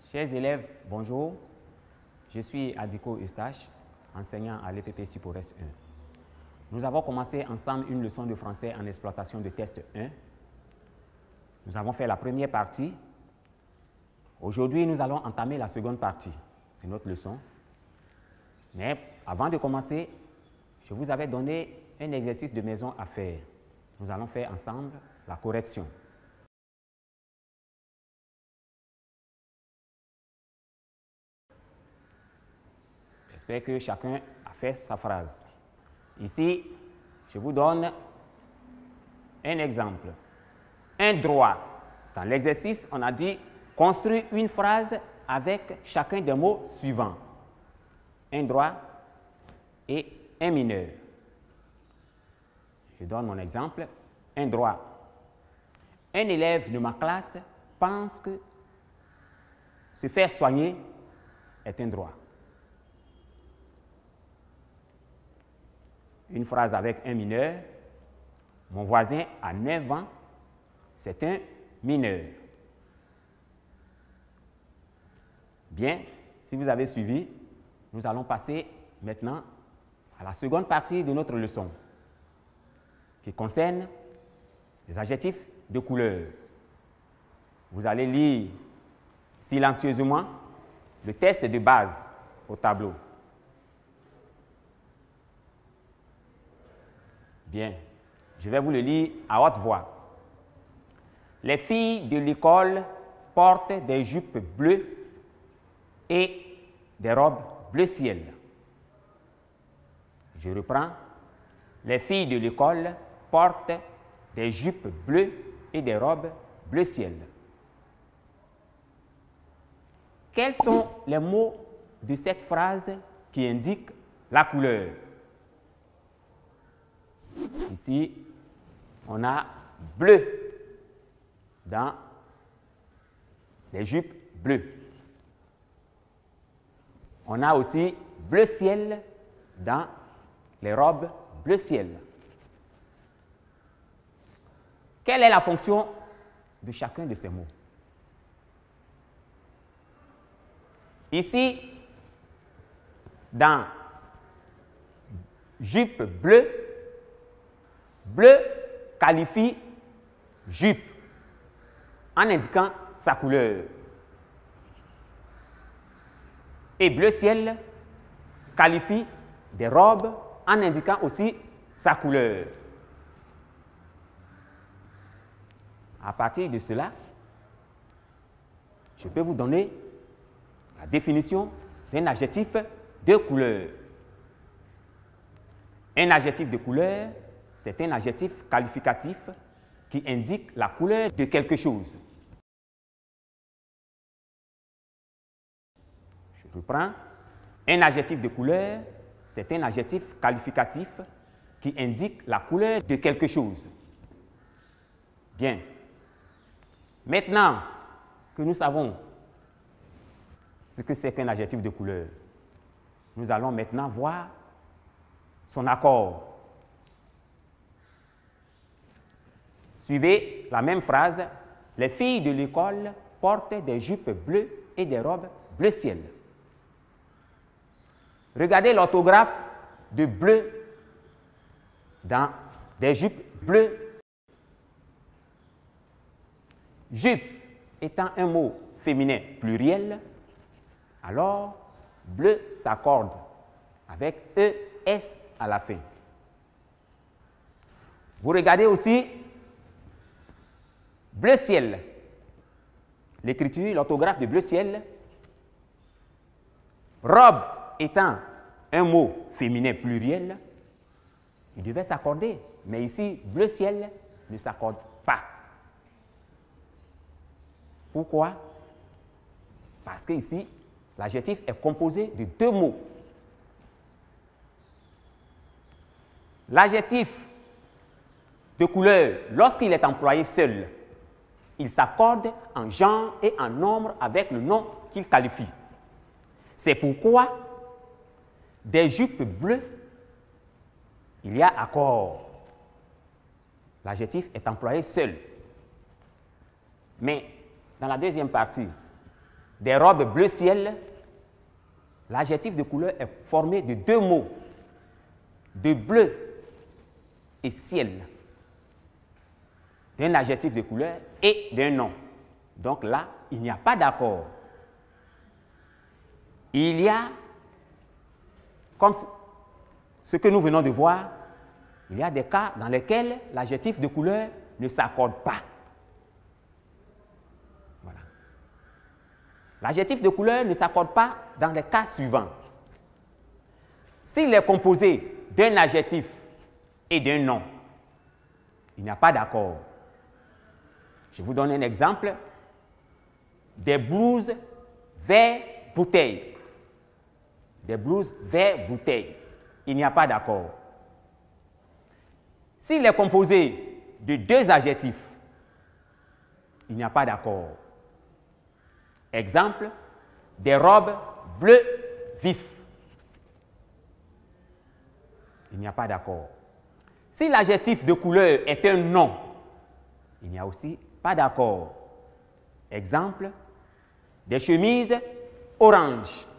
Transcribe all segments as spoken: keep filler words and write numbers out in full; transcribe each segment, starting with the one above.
Chers élèves, bonjour. Je suis Adiko Eustache, enseignant à l'E P P Sipores un. Nous avons commencé ensemble une leçon de français en exploitation de test un. Nous avons fait la première partie. Aujourd'hui, nous allons entamer la seconde partie de notre leçon. Mais avant de commencer, je vous avais donné un exercice de maison à faire. Nous allons faire ensemble la correction. J'espère que chacun a fait sa phrase. Ici, je vous donne un exemple. Un droit. Dans l'exercice, on a dit construire une phrase avec chacun des mots suivants. Un droit et un mineur. Je donne mon exemple. Un droit. Un élève de ma classe pense que se faire soigner est un droit. Une phrase avec un mineur. Mon voisin a neuf ans, c'est un mineur. Bien, si vous avez suivi, nous allons passer maintenant à la seconde partie de notre leçon qui concerne les adjectifs de couleur. Vous allez lire silencieusement le test de base au tableau. Bien, je vais vous le lire à haute voix. Les filles de l'école portent des jupes bleues et des robes bleu ciel. Je reprends. Les filles de l'école portent des jupes bleues et des robes bleu ciel. Quels sont les mots de cette phrase qui indiquent la couleur? Ici, on a bleu dans les jupes bleues. On a aussi bleu ciel dans les robes bleu ciel. Quelle est la fonction de chacun de ces mots? Ici, dans jupe bleue, bleu qualifie jupe en indiquant sa couleur. Et bleu ciel qualifie des robes en indiquant aussi sa couleur. À partir de cela, je peux vous donner la définition d'un adjectif de couleur. Un adjectif de couleur, c'est un adjectif qualificatif qui indique la couleur de quelque chose. Je reprends. Un adjectif de couleur, c'est un adjectif qualificatif qui indique la couleur de quelque chose. Bien. Maintenant que nous savons ce que c'est qu'un adjectif de couleur, nous allons maintenant voir son accord. Suivez la même phrase. Les filles de l'école portent des jupes bleues et des robes bleu ciel. Regardez l'orthographe de bleu dans des jupes bleues. Jupe étant un mot féminin pluriel, alors bleu s'accorde avec E S à la fin. Vous regardez aussi bleu ciel. L'écriture, l'orthographe de bleu ciel. Robe étant un mot féminin pluriel, il devait s'accorder. Mais ici, bleu ciel ne s'accorde pas. Pourquoi? Parce que ici, l'adjectif est composé de deux mots. L'adjectif de couleur, lorsqu'il est employé seul, il s'accorde en genre et en nombre avec le nom qu'il qualifie. C'est pourquoi des jupes bleues, il y a accord. L'adjectif est employé seul. Mais dans la deuxième partie, des robes bleu ciel, l'adjectif de couleur est formé de deux mots, de bleu et ciel, d'un adjectif de couleur et d'un nom. Donc là, il n'y a pas d'accord. Il y a, comme ce que nous venons de voir, il y a des cas dans lesquels l'adjectif de couleur ne s'accorde pas. Voilà. L'adjectif de couleur ne s'accorde pas dans les cas suivants. S'il est composé d'un adjectif et d'un nom, il n'y a pas d'accord. Je vous donne un exemple. Des blouses vert bouteille. Des blouses vert bouteille. Il n'y a pas d'accord. S'il est composé de deux adjectifs, il n'y a pas d'accord. Exemple, des robes bleu vif. Il n'y a pas d'accord. Si l'adjectif de couleur est un nom, il n'y a aussi pas d'accord. Exemple, des chemises orange.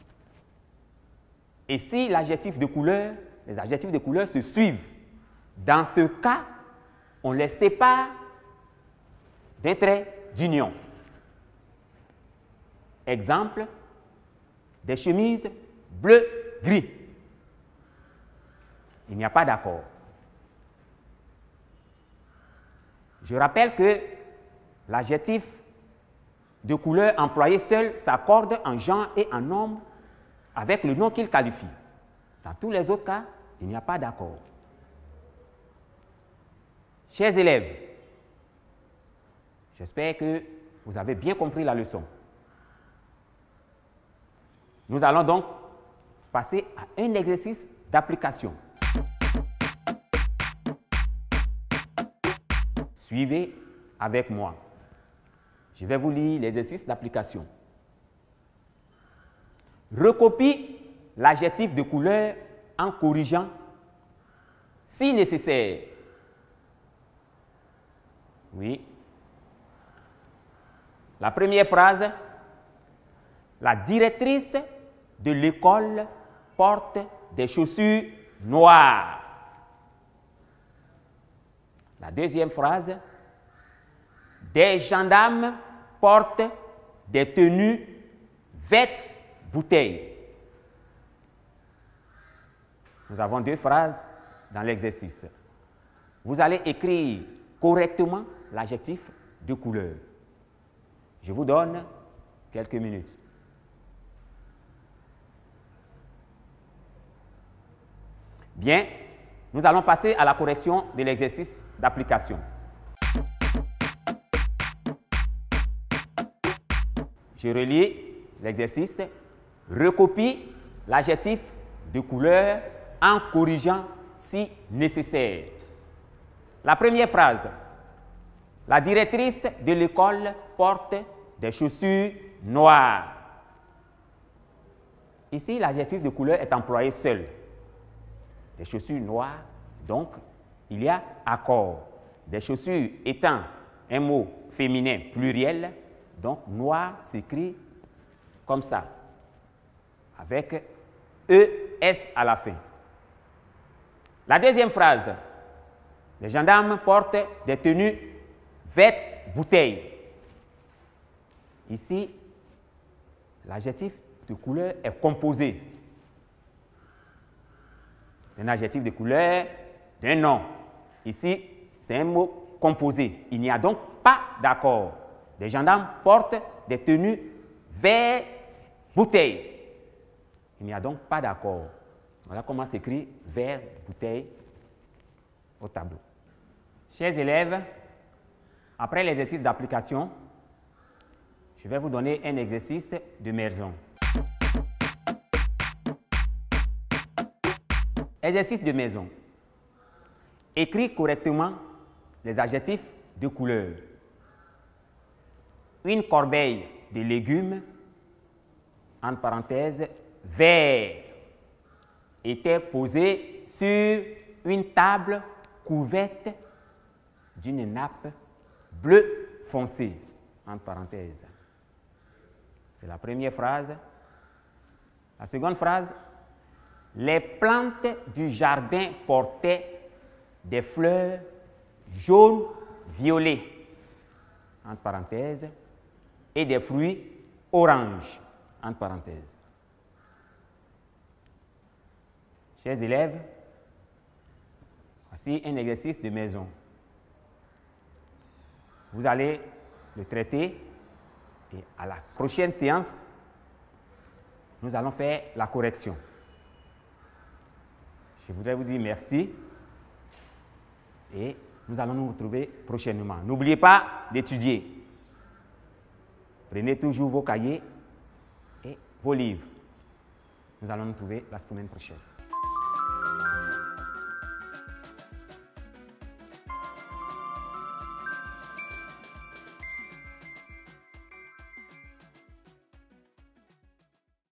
Et si l'adjectif de couleur, les adjectifs de couleur se suivent, dans ce cas, on les sépare d'un trait d'union. Exemple, des chemises bleu-gris. Il n'y a pas d'accord. Je rappelle que l'adjectif de couleur employé seul s'accorde en genre et en nombre avec le nom qu'il qualifie. Dans tous les autres cas, il n'y a pas d'accord. Chers élèves, j'espère que vous avez bien compris la leçon. Nous allons donc passer à un exercice d'application. Suivez avec moi. Je vais vous lire l'exercice d'application. Recopie l'adjectif de couleur en corrigeant, si nécessaire. Oui. La première phrase, la directrice de l'école porte des chaussures noires. La deuxième phrase, des gendarmes portent des tenues vertes bouteilles. Nous avons deux phrases dans l'exercice. Vous allez écrire correctement l'adjectif de couleur. Je vous donne quelques minutes. Bien, nous allons passer à la correction de l'exercice d'application. Je relis l'exercice. Recopie l'adjectif de couleur en corrigeant si nécessaire. La première phrase. La directrice de l'école porte des chaussures noires. Ici, l'adjectif de couleur est employé seul. Des chaussures noires, donc il y a accord. Des chaussures étant un mot féminin pluriel, donc noir s'écrit comme ça, avec E S à la fin. La deuxième phrase, les gendarmes portent des tenues vertes bouteilles. Ici, l'adjectif de couleur est composé d'un adjectif de couleur, d'un nom. Ici, c'est un mot composé. Il n'y a donc pas d'accord. Les gendarmes portent des tenues vert bouteille. Il n'y a donc pas d'accord. Voilà comment s'écrit vert bouteille au tableau. Chers élèves, après l'exercice d'application, je vais vous donner un exercice de maison. Exercice de maison. Écris correctement les adjectifs de couleur. Une corbeille de légumes, entre parenthèses, vert, était posée sur une table couverte d'une nappe bleu foncé, entre parenthèses. C'est la première phrase. La seconde phrase, les plantes du jardin portaient des fleurs jaunes violets, entre parenthèses, et des fruits oranges, entre parenthèses. Chers élèves, voici un exercice de maison. Vous allez le traiter et à la prochaine séance, nous allons faire la correction. Je voudrais vous dire merci et nous allons nous retrouver prochainement. N'oubliez pas d'étudier. Prenez toujours vos cahiers et vos livres. Nous allons nous retrouver la semaine prochaine.